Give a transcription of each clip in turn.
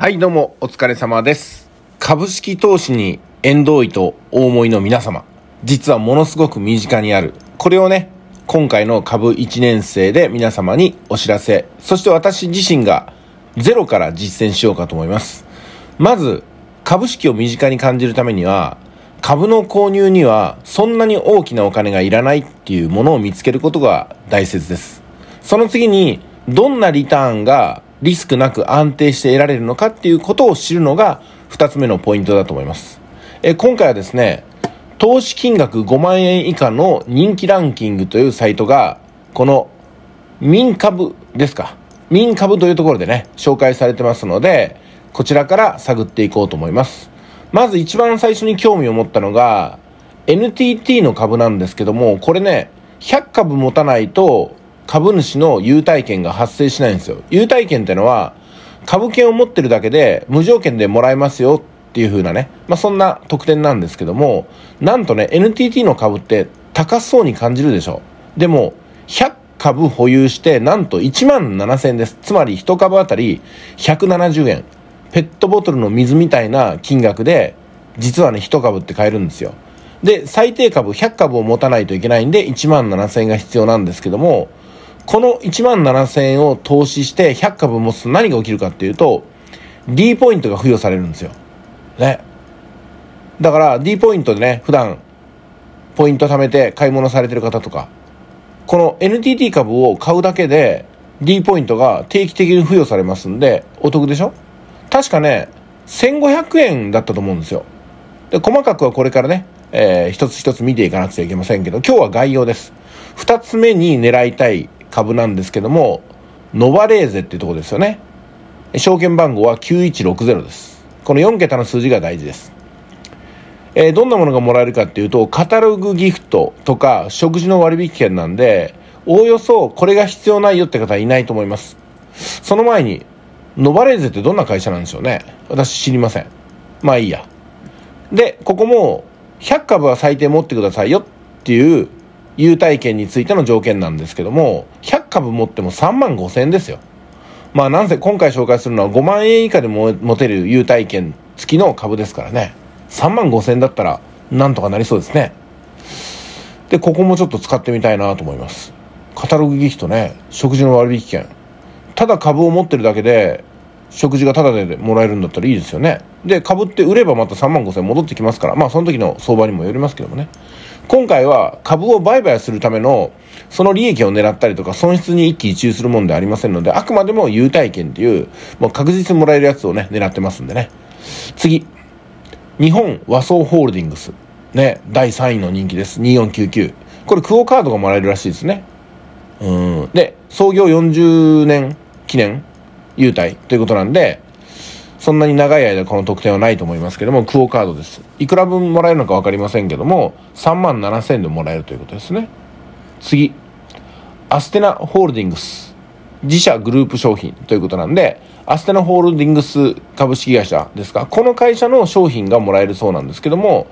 はい、どうもお疲れ様です。株式投資に縁遠いとお思いの皆様、実はものすごく身近にある。これをね、今回の株1年生で皆様にお知らせ、そして私自身がゼロから実践しようかと思います。まず、株式を身近に感じるためには、株の購入にはそんなに大きなお金がいらないっていうものを見つけることが大切です。その次に、どんなリターンがリスクなく安定して得られるのかっていうことを知るのが2つ目のポイントだと思います。今回はですね、投資金額5万円以下の人気ランキングというサイトが、この民株ですか。民株というところでね、紹介されてますので、こちらから探っていこうと思います。まず一番最初に興味を持ったのが、NTT の株なんですけども、これね、100株持たないと、株主の優待券が発生しないんですよ。優待券ってのは株券を持ってるだけで無条件でもらえますよっていう風なね、そんな特典なんですけども、なんとね NTT の株って高そうに感じるでしょ。でも100株保有してなんと1万7000円です。つまり1株あたり170円。ペットボトルの水みたいな金額で実はね1株って買えるんですよ。で最低株100株を持たないといけないんで1万7000円が必要なんですけども、この1万7000円を投資して100株持つと何が起きるかっていうと D ポイントが付与されるんですよね。だから D ポイントでね、普段ポイント貯めて買い物されてる方とか、この NTT 株を買うだけで D ポイントが定期的に付与されますんでお得でしょ。確かね1500円だったと思うんですよ。で細かくはこれからね、一つ一つ見ていかなくちゃいけませんけど、今日は概要です。2つ目に狙いたい株なんですけども、ノバレーゼっていうところですよね。証券番号は9160です。この4桁の数字が大事です。どんなものがもらえるかっていうと、カタログギフトとか食事の割引券なんで、おおよそこれが必要ないよって方はいないと思います。その前に、ノバレーゼってどんな会社なんでしょうね。私知りません。まあいいや。で、ここも100株は最低持ってくださいよっていう優待券についての条件なんですけども、100株持っても3万5千円ですよ。なんせ今回紹介するのは5万円以下でも持てる優待券付きの株ですからね。3万5千円だったらなんとかなりそうですね。で、ここもちょっと使ってみたいなと思います。カタログギフトね、食事の割引券。ただ株を持ってるだけで食事がタダでもらえるんだったらいいですよね。で、株って売ればまた3万5千円戻ってきますから、その時の相場にもよりますけどもね。今回は株を売買するためのその利益を狙ったりとか損失に一喜一憂するものではありませんので、あくまでも優待券っていうもう確実にもらえるやつをね狙ってますんでね。次、日本和装ホールディングスね、第3位の人気です。2499。これクオカードがもらえるらしいですね。で創業40年記念優待ということなんで、そんなに長い間この特典はないと思いますけども、クオカードです。いくら分もらえるのか分かりませんけども、3万7000円でもらえるということですね。次、アステナホールディングス自社グループ商品ということなんで、アステナホールディングス株式会社ですか、この会社の商品がもらえるそうなんですけども、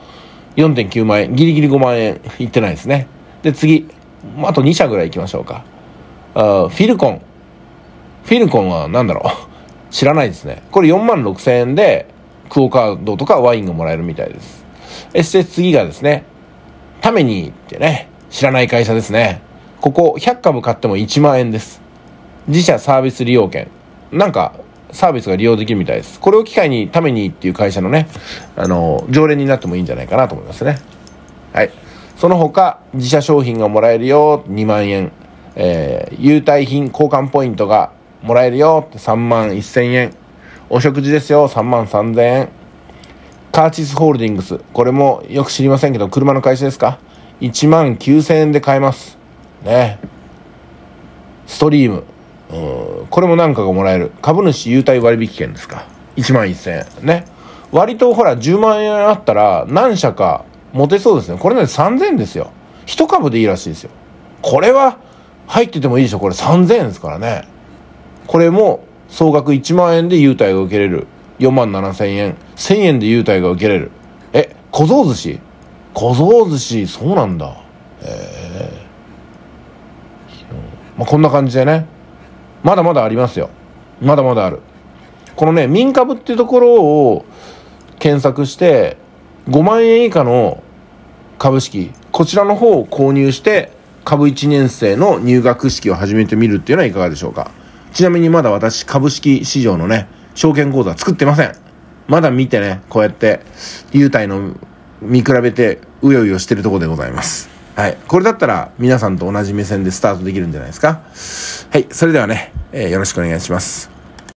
4.9 万円、ギリギリ5万円いってないですね。で次、あと2社ぐらいいきましょうか。フィルコンは何だろう知らないですね。これ4万6千円でクオカードとかワインがもらえるみたいです。そして次がですね、タメニーってね、知らない会社ですね。ここ100株買っても1万円です。自社サービス利用券、なんかサービスが利用できるみたいです。これを機会にタメニーっていう会社のね、常連になってもいいんじゃないかなと思いますね。はい。その他自社商品がもらえるよ2万円、優待品交換ポイントがもらえるよ3万1000円、お食事ですよ3万3000円、カーチスホールディングス、これもよく知りませんけど車の会社ですか、1万9000円で買えますね。ストリーム、これも何かがもらえる株主優待割引券ですか、1万1000円ね。割とほら10万円あったら何社か持てそうですね。これね3000円ですよ。1株でいいらしいですよ。これは入っててもいいでしょ。これ3000円ですからね。これも総額1万円で優待が受けれる。4万7000円。1000円で優待が受けれる。小僧寿司、そうなんだ。こんな感じでね。まだまだありますよ。まだまだある。 このね、民株っていうところを検索して、5万円以下の株式、こちらの方を購入して、株1年生の入学式を始めてみるっていうのはいかがでしょうか。ちなみにまだ私、株式市場のね、証券口座作ってません。まだ見てね、こうやって、優待の見比べて、うようよしてるところでございます。はい。これだったら、皆さんと同じ目線でスタートできるんじゃないですか。はい。それではね、よろしくお願いします。